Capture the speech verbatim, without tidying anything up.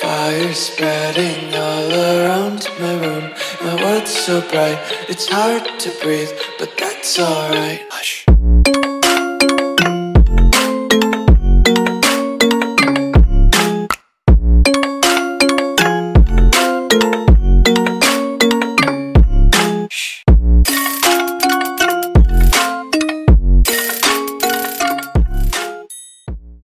Fire spreading all around my room. My world's so bright, it's hard to breathe, but that's alright.